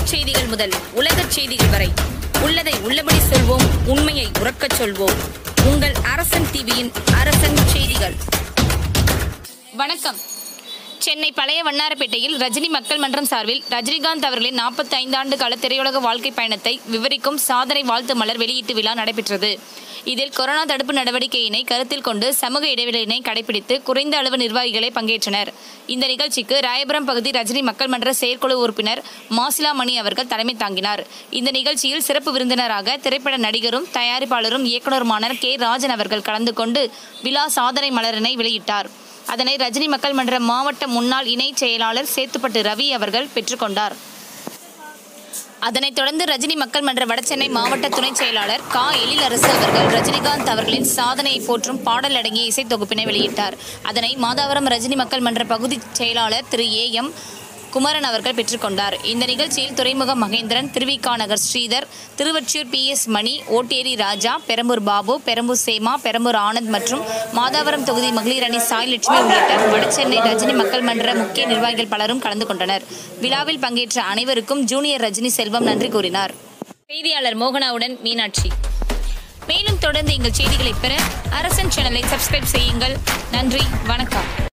செய்திகள் முதல் உலகச் செய்திகள் வரை உள்ளதை உள்ளபடி சொல்வோம், உண்மையை உறக்கச் சொல்வோம். உங்கள் அரசன் டிவியின் அரசன் செய்திகள். வணக்கம். சென்னை பழைய வண்ணாரப்பேட்டையில் ரஜினி மக்கள் மன்றம் சார்பில் ரஜினிகாந்த் அவர்களின் 45 ஆண்டு கால திரையுலக வாழ்க்கை பயணத்தை விவரிக்கும் சாதனை வாழ்த்து மலர் வெளியீட்டு விழா நடைபெற்றது. இதில் கொரோனா தடுப்பு நடவடிக்கையினை கருத்தில் கொண்டு சமூக இடைவெளியினை கடைபிடித்து குறைந்த அளவு நிர்வாகிகளை பங்கேற்றனர். இந்த நிகழ்ச்சிக்கு ராயபுரம் பகுதி ரஜினி மக்கள் மன்ற செயற்குழு உறுப்பினர் மாசிலா மணி அவர்கள் தலைமை தாங்கினார். இந்த நிகழ்ச்சியில் சிறப்பு விருந்தினராக திரைப்பட நடிகரும் தயாரிப்பாளரும் இயக்குநருமான கே ராஜன் அவர்கள் கலந்து கொண்டு விழா சாதனை மலரினை வெளியிட்டார். அதனை ரஜினி மக்கள் மன்ற மாவட்ட முன்னாள் இணை செயலாளர் சேத்துப்பட்டு ரவி அவர்கள் பெற்றுக்கொண்டார். அதனைத் தொடர்ந்து ரஜினி மக்கள் மன்ற வடசென்னை மாவட்ட துணை செயலாளர் கா எழிலரசு அவர்கள் ரஜினிகாந்த் அவர்களின் சாதனையை போற்றும் பாடல் அடங்கிய இசை தொகுப்பினை வெளியிட்டார். அதனை மாதாவரம் ரஜினி மக்கள் மன்ற பகுதி செயலாளர் திரு ஏ.எம். குமரன் அவர்கள் பெற்றுக்கொண்டார். இந்த நிகழ்ச்சியில் துறைமுக மகேந்திரன், திருவிக நகர் ஸ்ரீதர், திருவொற்றியூர் PS மணி, ஓட்டேரி ராஜா, பெரம்பூர் பாபு, பெரம்பூர் சேமா, பெரம்பூர் ஆனந்த் மற்றும் மாதாவரம் தொகுதி மகளிர் அணி சாய்லட்சுமி உள்ளிட்ட வடசென்னை ரஜினி மக்கள் மன்ற முக்கிய நிர்வாகிகள் பலரும் கலந்து கொண்டனர். விழாவில் பங்கேற்ற அனைவருக்கும் ஜூனியர் ரஜினி செல்வம் நன்றி கூறினார். செய்தியாளர் மோகனாவுடன் மீனாட்சி. மேலும் தொடர்ந்து எங்கள் செய்திகளை பெற அரசன் சேனலை சப்ஸ்கிரைப் செய்யுங்கள். நன்றி, வணக்கம்.